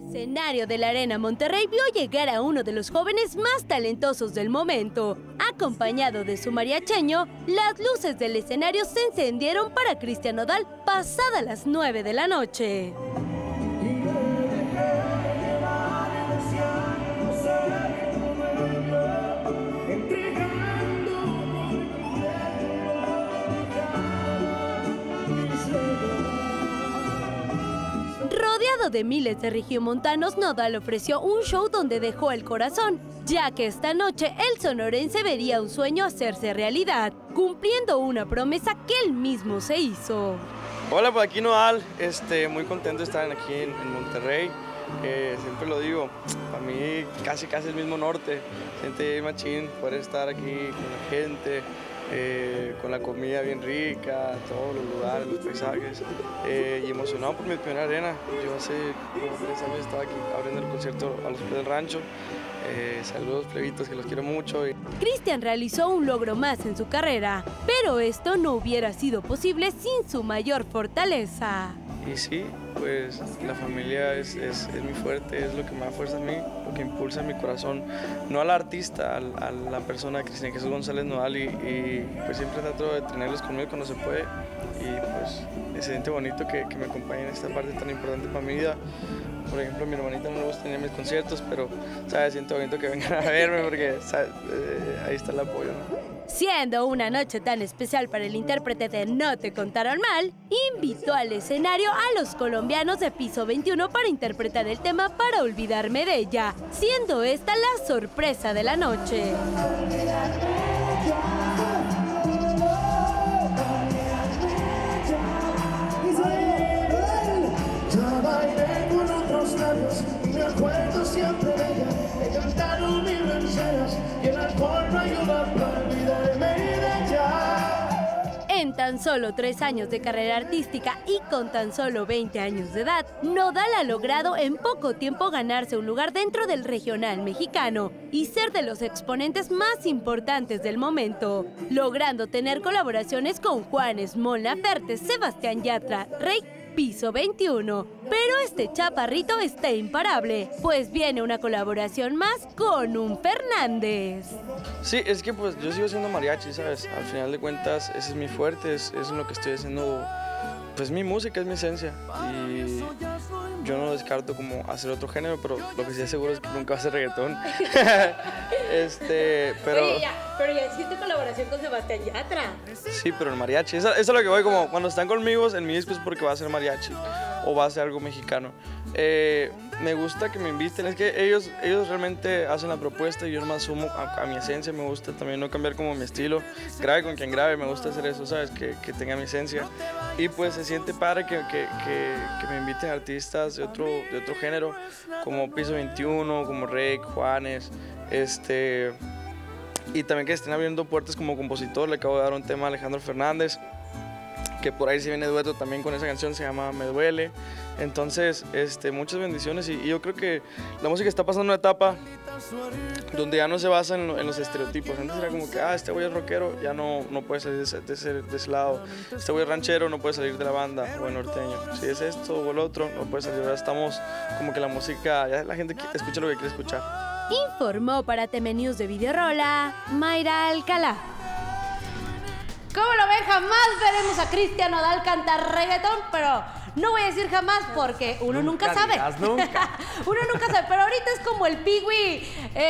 escenario de la Arena Monterrey vio llegar a uno de los jóvenes más talentosos del momento. Acompañado de su mariacheño, las luces del escenario se encendieron para Cristian Nodal pasadas las 9 de la noche. Rodeado de miles de regiomontanos, Nodal ofreció un show donde dejó el corazón, ya que esta noche el sonorense vería un sueño hacerse realidad, cumpliendo una promesa que él mismo se hizo. Hola, pues aquí Nodal, muy contento de estar aquí en Monterrey. Siempre lo digo, para mí casi el mismo norte. Siente machín poder estar aquí con la gente, con la comida bien rica, todos los lugares, los paisajes, y emocionado por mi primera arena. Yo hace como 3 años estaba aquí abriendo el concierto a los pies del rancho. Saludos plebitos, que los quiero mucho. Cristian realizó un logro más en su carrera, pero esto no hubiera sido posible sin su mayor fortaleza. Y sí, pues la familia es mi fuerte, es lo que me da fuerza a mí, lo que impulsa mi corazón, no al artista, a la persona Cristian Jesús González Nodal, y pues siempre trato de tenerlos conmigo cuando se puede, y pues se siente bonito que me acompañen en esta parte tan importante para mi vida. Por ejemplo, a mi hermanita no le gusta venir a mis conciertos, pero ¿sabes? Siento bonito que vengan a verme porque ahí está el apoyo, ¿no? Siendo una noche tan especial para el intérprete de No Te Contaron Mal, invitó al escenario a los colombianos de Piso 21 para interpretar el tema Para Olvidarme de Ella, siendo esta la sorpresa de la noche. Me acuerdo siempre de ella, he cantado mil rancheras y el alcohol no ayuda para olvidarme de ella. En tan solo 3 años de carrera artística y con tan solo 20 años de edad, Nodal ha logrado en poco tiempo ganarse un lugar dentro del regional mexicano y ser de los exponentes más importantes del momento, logrando tener colaboraciones con Juanes, Mon Laferte, Sebastián Yatra, Rey, Piso 21. Pero este chaparrito está imparable, pues viene una colaboración más con un Fernández. Sí, es que pues yo sigo haciendo mariachi, ¿sabes? Al final de cuentas ese es mi fuerte, es lo que estoy haciendo, pues mi música es mi esencia, y yo no descarto como hacer otro género, pero lo que sí es seguro es que nunca va a ser reggaetón. Pero... Oye, pero ya hiciste colaboración con Sebastián Yatra. Sí, pero el mariachi, eso es lo que voy, como cuando están conmigo en mi disco es porque va a ser mariachi o va a ser algo mexicano. Me gusta que me inviten, es que ellos realmente hacen la propuesta y yo nomás sumo a mi esencia. Me gusta también no cambiar como mi estilo, grave con quien grave, me gusta hacer eso, ¿sabes? Que tenga mi esencia, y pues se siente padre que me inviten artistas de otro género, como Piso 21, como Rey, Juanes, y también que estén abriendo puertas como compositor. Le acabo de dar un tema a Alejandro Fernández, que por ahí se viene dueto también con esa canción, se llama Me Duele. Entonces, muchas bendiciones, y yo creo que la música está pasando una etapa donde ya no se basa en los estereotipos. Antes era como que, este güey es rockero, ya no puede salir de ese lado. Este güey es ranchero, no puede salir de la banda, o el norteño. Si es esto o el otro, no puede salir. Ahora estamos como que la música, ya la gente escucha lo que quiere escuchar. Informó para TV News de Videorola, Mayra Alcalá. ¿Cómo lo ven? Jamás veremos a Cristian Nodal cantar reggaetón, pero no voy a decir jamás porque uno nunca sabe. Nunca. Uno nunca sabe, pero ahorita es como el Pigui,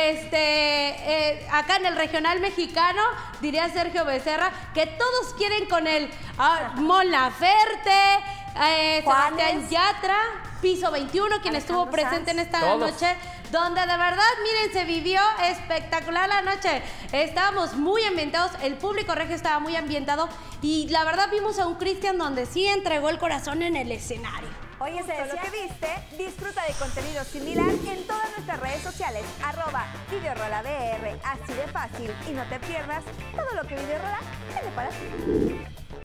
acá en el regional mexicano, diría Sergio Becerra, que todos quieren con él. Mon Laferte, Sebastián Yatra, Piso 21, quien estuvo presente en esta noche, donde de verdad, miren, se vivió espectacular la noche. Estábamos muy ambientados, el público regio estaba muy ambientado, y la verdad vimos a un Cristian donde sí entregó el corazón en el escenario. Oye, ¿se lo que viste? Disfruta de contenido similar en todas nuestras redes sociales, @videorola BR, así de fácil. Y no te pierdas todo lo que Videorola tiene para ti.